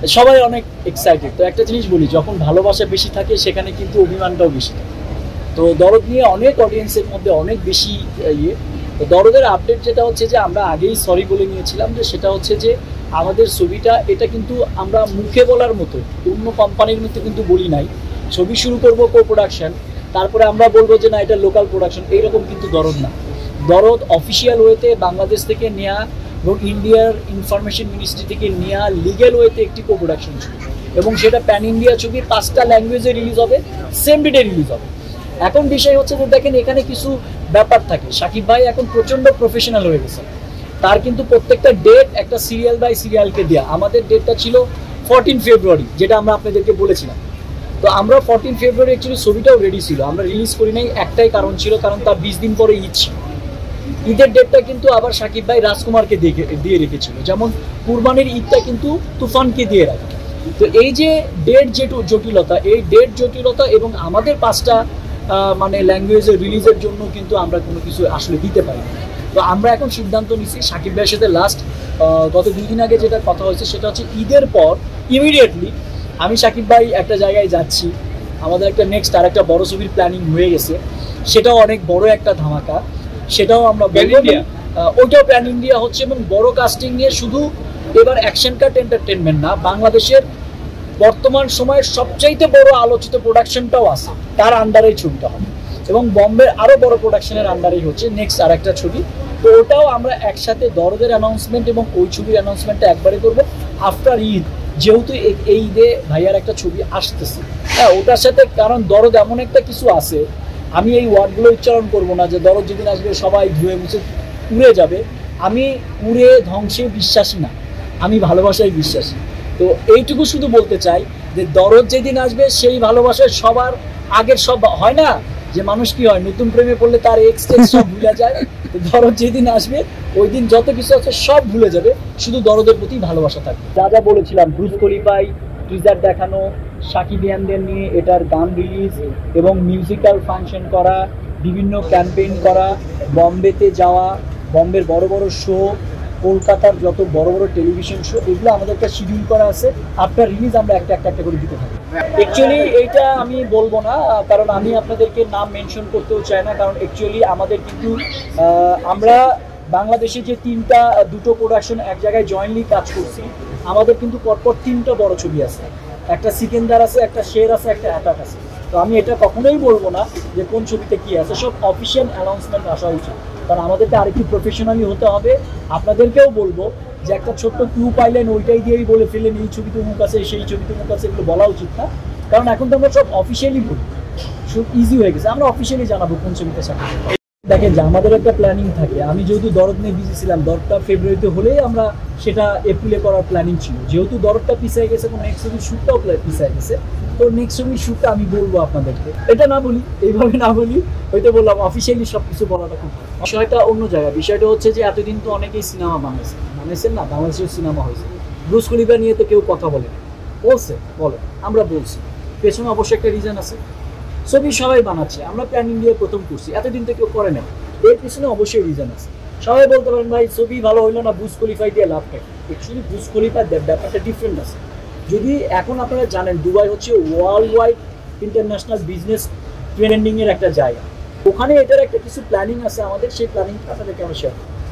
সবাই অনেক এক্সাইটেড। তো একটা জিনিস বলি, যখন ভালোবাসা বেশি থাকে সেখানে কিন্তু অভিমানটাও বেশি থাকে। তো দরদ নিয়ে অনেক অডিয়েন্সের মধ্যে অনেক বেশি ইয়ে। তো দরদের আপডেট যেটা হচ্ছে যে আমরা আগেই সরি বলে নিয়েছিলাম, যে সেটা হচ্ছে যে আমাদের ছবিটা এটা কিন্তু আমরা মুখে বলার মতো অন্য কোম্পানির মতো কিন্তু বলি নাই। ছবি শুরু করবো কো প্রোডাকশন, তারপরে আমরা বলবো যে না এটা লোকাল প্রোডাকশন, এইরকম কিন্তু দরদ না। দরদ অফিসিয়াল ওয়েতে বাংলাদেশ থেকে নেওয়া এবং ইন্ডিয়ার ইনফরমেশন মিনিস্ট্রি থেকে নেওয়া লিগ্যাল ওয়েতে একটি কো প্রোডাকশন ছবি, এবং সেটা প্যান ইন্ডিয়া ছবি, 5টা ল্যাঙ্গুয়েজে রিলিজ হবে, সেম ডেটে রিলিজ হবে। এখন বিষয় হচ্ছে যে দেখেন এখানে কিছু ব্যাপার থাকে। সাকিব ভাই এখন প্রচণ্ড প্রফেশনাল হয়ে গেছে, তার কিন্তু প্রত্যেকটা ডেট একটা সিরিয়াল বাই সিরিয়ালকে দেওয়া। আমাদের ডেটটা ছিল 14 ফেব্রুয়ারি, যেটা আমরা আপনাদেরকে বলেছিলাম। তো আমরা 14 ফেব্রুয়ারি অ্যাকচুয়ালি ছবিটাও রেডি ছিল, আমরা রিলিজ করি নাই। একটাই কারণ ছিল, কারণ তার 20 দিন পরে ঈদ ছিল। ঈদের ডেটটা কিন্তু আবার সাকিব ভাই রাজকুমারকে দিয়ে রেখেছিল, যেমন কুরবানির ঈদটা কিন্তু তুফানকে দিয়ে রাখে। তো এই যে ডেট জটিলতা, এই ডেট জটিলতা এবং আমাদের 5টা মানে ল্যাঙ্গুয়েজের রিলিজের জন্য কিন্তু আমরা কোনো কিছু আসলে দিতে পারি। তো আমরা এখন সিদ্ধান্ত নিচ্ছি সাকিব ভাইয়ের সাথে লাস্ট গত 2 দিন আগে যেটা কথা হয়েছে, সেটা হচ্ছে ঈদের পর ইমিডিয়েটলি আমি সাকিব ভাই একটা জায়গায় যাচ্ছি। আমাদের একটা নেক্সট আর একটা বড় ছবির প্ল্যানিং হয়ে গেছে, সেটাও অনেক বড় একটা ধামাকা, সেটাও আমরা ওইটাও প্ল্যান ইন্ডিয়া হচ্ছে, এবং বড় কাস্টিং নিয়ে। শুধু এবার অ্যাকশন কাট এন্টারটেনমেন্ট না, বাংলাদেশের বর্তমান সময়ের সবচাইতে বড় আলোচিত প্রোডাকশনটাও আছে, তার আন্ডারেই ছবিটা হবে, এবং বম্বের আরও বড় প্রোডাকশনের আন্ডারেই হচ্ছে নেক্সট আর একটা ছবি। তো ওটাও আমরা একসাথে দরদের অ্যানাউন্সমেন্ট এবং ওই ছবির অ্যানাউন্সমেন্টটা একবারে করবো আফটার ঈদ, যেহেতু এই ঈদে ভাইয়ার একটা ছবি আসতেছে। হ্যাঁ, ওটার সাথে, কারণ দরদ এমন একটা কিছু আছে, আমি এই ওয়ার্ডগুলো উচ্চারণ করবো না যে দরদ যেদিন আসবে সবাই ধুয়ে মুছে উড়ে যাবে। আমি উড়ে ধ্বংসে বিশ্বাসী না, আমি ভালোবাসায় বিশ্বাসী। তো এইটুকু শুধু বলতে চাই যে দরদ যেদিন আসবে সেই ভালোবাসায় সবার আগের সব হয় না, যে মানুষ কি হয় নতুন প্রেমে পড়লে তার এক্সটেন্স সব ভুলে যায়। তো দরদ যেদিন আসবে ওই দিন যত কিছু আছে সব ভুলে যাবে, শুধু দরদের প্রতি ভালোবাসা থাকবে। যা যা বলেছিলাম, ব্রুস খলিফাই টিজার দেখানো, সাকিবিয়ানদের নিয়ে এটার গান রিলিজ এবং মিউজিক্যাল ফাংশন করা, বিভিন্ন ক্যাম্পেইন করা, বম্বেতে যাওয়া, বম্বের বড় বড় শো, কলকাতার যত বড় বড় টেলিভিশন শো, এগুলো আমাদের একটা শিডিউল করা আছে। আফটার রিলিজ আমরা একটা করে দিতে থাকি। অ্যাকচুয়ালি এইটা আমি বলবো না, কারণ আমি আপনাদেরকে নাম মেনশন করতেও চাই না, কারণ অ্যাকচুয়ালি আমাদের কিন্তু আমরা বাংলাদেশে যে দুটো প্রোডাকশন এক জায়গায় জয়েন্টলি কাজ করছি, আমাদের কিন্তু পরপর 3টা বড় ছবি আছে, একটা সিকেন্দার আছে, একটা শের আছে, একটা অ্যাটাক আছে। তো আমি এটা কখনোই বলবো না যে কোন ছবিতে কি আছে, সব অফিসিয়াল অ্যানাউন্সমেন্ট আসা উচিত, কারণ আমাদেরকে আরেকটু প্রফেশনালি হতে হবে। আপনাদেরকেও বলবো যে একটা ছোট্ট ক্লু পাইলেন ওইটাই দিয়েই বলে ফেলেন এই ছবিতে মুখ আছে, সেই ছবিতে মুখ আছে, এগুলো বলা উচিত না, কারণ এখন তো আমরা সব অফিসিয়ালি বলি, সব ইজি হয়ে গেছে, আমরা অফিসিয়ালি জানাবো কোন ছবিতে সাকিব। দেখেন যে আমাদের একটা প্ল্যানিং থাকে, আমি যেহেতু দরদ নিয়ে বিজি ছিলাম, দরদটা ফেব্রুয়ারিতে হলেই আমরা সেটা এপ্রিলে করার প্ল্যানিং ছিল। যেহেতু দরদটা পিছিয়ে গেছে এবং নেক্সট ছবির শ্যুটটাও পিছিয়ে গেছে, তো নেক্সট ছবির শ্যুটটা আমি বলবো আপনাদেরকে, এটা না বলি, এইভাবে না বলি, হয়তো বললাম অফিসিয়ালি সব কিছু বলাটা খুব। বিষয়টা অন্য জায়গায়, বিষয়টা হচ্ছে যে এতদিন তো অনেকেই সিনেমা বানাইছেন না, বাংলাদেশের সিনেমা হয়েছে, ব্রুস খলিফা নিয়ে তো কেউ কথা বলে বলে, আমরা বলছি, পেছনে অবশ্যই একটা রিজন আছে। ছবি সবাই বানাচ্ছে, আমরা প্যান ইন্ডিয়া প্রথম করছি, এতদিন তো কেউ করে নাই, এর পিছনে অবশ্যই রিজন আছে। সবাই বলতে পারেন ভাই ছবি ভালো হইলো না, ব্রুস খলিফা দিয়ে লাভ পাই। অ্যাকচুয়ালি ব্রুস খলিফার ব্যাপারটা ডিফারেন্ট আছে। যদি এখন আপনারা জানেন দুবাই হচ্ছে ওয়ার্ল্ড ওয়াইড ইন্টারন্যাশনাল বিজনেস ট্রেন্ডিংয়ের একটা জায়গা, ওখানে এটার একটা কিছু প্ল্যানিং আছে আমাদের, সেই প্ল্যানিংটা আপনাদেরকে আমরা শেয়ার